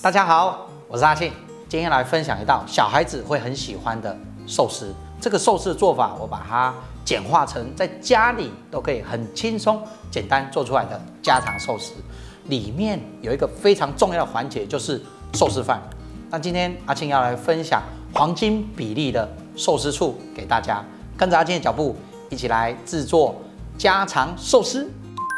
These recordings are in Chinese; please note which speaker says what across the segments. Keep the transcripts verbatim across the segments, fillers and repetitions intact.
Speaker 1: 大家好，我是阿庆，今天来分享一道小孩子会很喜欢的寿司。这个寿司的做法，我把它简化成在家里都可以很轻松、简单做出来的家常寿司。里面有一个非常重要的环节，就是寿司饭。那今天阿庆要来分享黄金比例的寿司醋给大家，跟着阿庆的脚步，一起来制作家常寿司。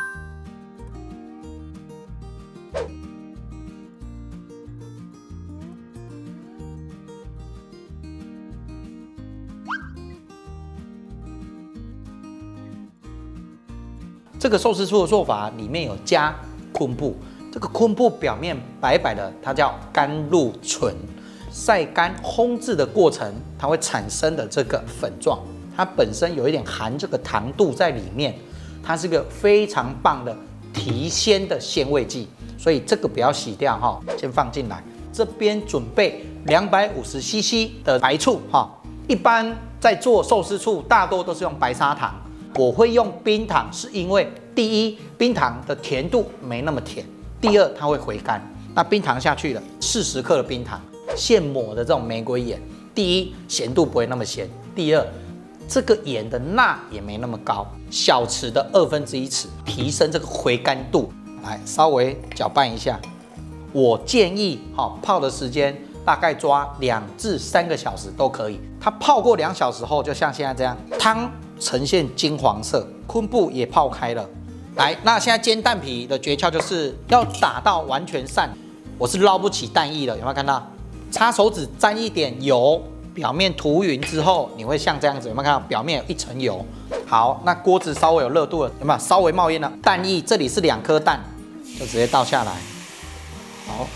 Speaker 1: 这个寿司醋的做法里面有加昆布，这个昆布表面白白的，它叫甘露醇。晒干烘制的过程，它会产生的这个粉状，它本身有一点含这个糖度在里面，它是个非常棒的提鲜的鲜味剂，所以这个不要洗掉哈，先放进来。这边准备两百五十 C C 的白醋哈，一般在做寿司醋大多都是用白砂糖。我会用冰糖，是因为第一，冰糖的甜度没那么甜；第二，它会回甘。那冰糖下去了，四十克的冰糖，现磨的这种玫瑰盐，第一，咸度不会那么咸；第二，这个盐的钠也没那么高，小匙的二分之一匙，提升这个回甘度。来，稍微搅拌一下。我建议，好泡的时间大概抓两至三个小时都可以。它泡过两小时后，就像现在这样，汤呈现金黄色，昆布也泡开了。来，那现在煎蛋皮的诀窍就是要打到完全散。我是捞不起蛋液了，有没有看到？擦手指沾一点油，表面涂匀之后，你会像这样子，有没有看到？表面有一层油。好，那锅子稍微有热度了，有没有？稍微冒烟了。蛋液这里是两颗蛋，就直接倒下来。好，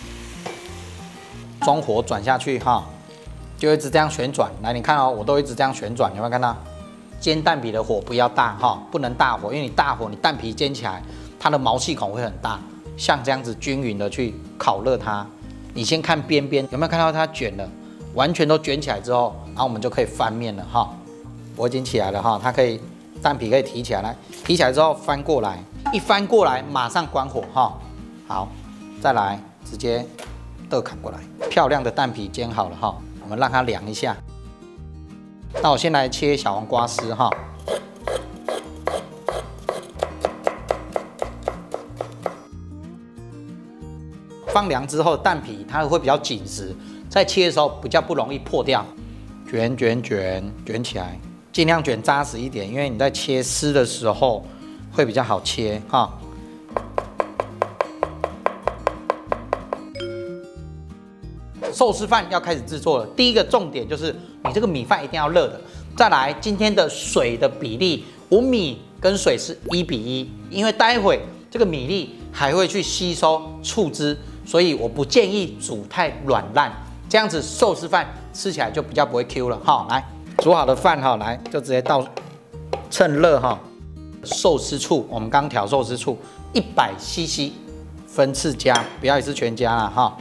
Speaker 1: 中火转下去哈，就一直这样旋转。来，你看哦，我都一直这样旋转，有没有看到？煎蛋皮的火不要大哈，不能大火，因为你大火，你蛋皮煎起来，它的毛细孔会很大。像这样子均匀的去烤热它。你先看边边有没有看到它卷了，完全都卷起来之后，然后我们就可以翻面了哈。我已经起来了哈，它可以蛋皮可以提起来，来提起来之后翻过来，一翻过来马上关火哈。好，再来直接倒砍过来，漂亮的蛋皮煎好了哈，我们让它凉一下。那我先来切小黄瓜丝哈，放凉之后蛋皮它会比较紧实，在切的时候比较不容易破掉。卷卷卷卷起来，尽量卷扎实一点，因为你在切丝的时候会比较好切哈。寿司饭要开始制作了，第一个重点就是你这个米饭一定要热的。再来，今天的水的比例，我米跟水是一比一，因为待会这个米粒还会去吸收醋汁，所以我不建议煮太软烂，这样子寿司饭吃起来就比较不会 Q 了哈。来，煮好的饭哈，来就直接倒，趁热哈。寿司醋，我们刚调寿司醋一百 C C， 分次加，不要一次全加了哈。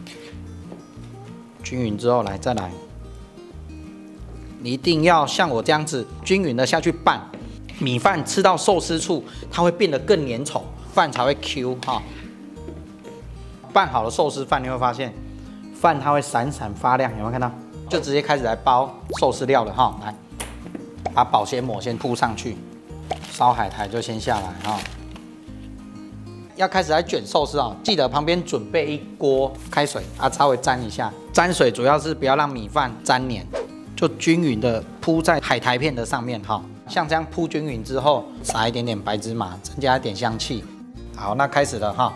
Speaker 1: 均匀之后，来再来，你一定要像我这样子均匀的下去拌。米饭吃到寿司醋，它会变得更粘稠，饭才会 Q 哈。拌好了寿司饭，你会发现饭它会闪闪发亮，有没有看到？就直接开始来包寿司料了哈。来，把保鲜膜先铺上去，烧海苔就先下来哈。要开始来卷寿司啊，记得旁边准备一锅开水啊，稍微沾一下。沾水主要是不要让米饭沾黏，就均匀的铺在海苔片的上面哈。像这样铺均匀之后，撒一点点白芝麻，增加一点香气。好，那开始了哈。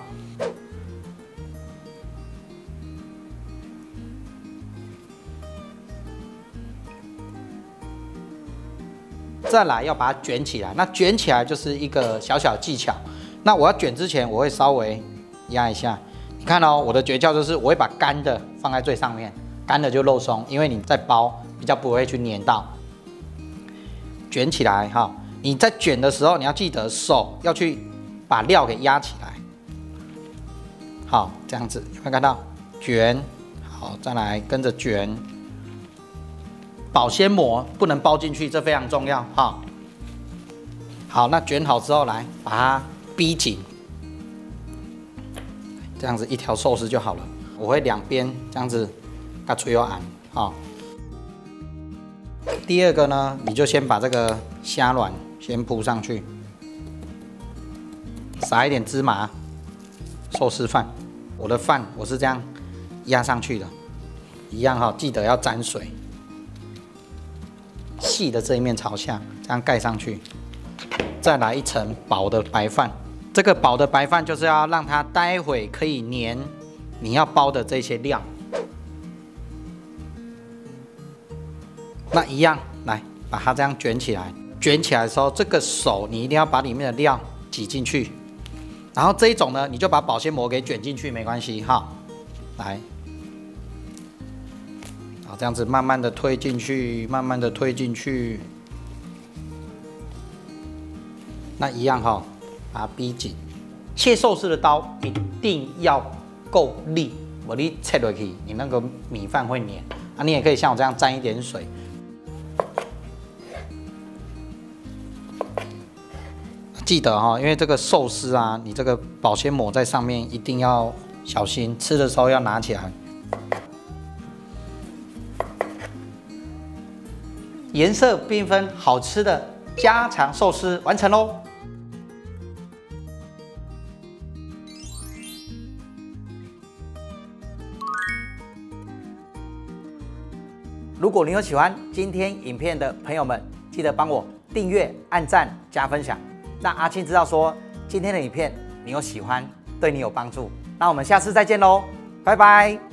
Speaker 1: 再来要把它卷起来，那卷起来就是一个小小技巧。那我要卷之前，我会稍微压一下。你看哦，我的诀窍就是我会把干的放在最上面，干的就肉松，因为你在包比较不会去粘到。卷起来哈，你在卷的时候，你要记得手要去把料给压起来。好，这样子有没有看到？卷，好，再来跟着卷。保鲜膜不能包进去，这非常重要哈。好，那卷好之后，来把它逼紧，这样子一条寿司就好了。 我会两边这样子，它吹油按好。第二个呢，你就先把这个虾卵先铺上去，撒一点芝麻，寿司饭。我的饭我是这样压上去的，一样哈，记得要沾水，细的这一面朝下，这样盖上去，再来一层薄的白饭。这个薄的白饭就是要让它待会可以粘你要包的这些料。那一样，来把它这样卷起来。卷起来的时候，这个手你一定要把里面的料挤进去。然后这一种呢，你就把保鲜膜给卷进去，没关系哈。来，好，这样子慢慢的推进去，慢慢的推进去。那一样哈，把它逼紧。切寿司的刀一定要够利，我你切下去，你那个米饭会黏。啊，你也可以像我这样沾一点水。记得哈，因为这个寿司啊，你这个保鲜膜在上面一定要小心，吃的时候要拿起来。颜色缤纷、好吃的家常寿司完成喽！如果你有喜欢今天影片的朋友们，记得帮我订阅、按赞、加分享。让阿青知道说今天的影片你有喜欢，对你有帮助。那我们下次再见喽，拜拜。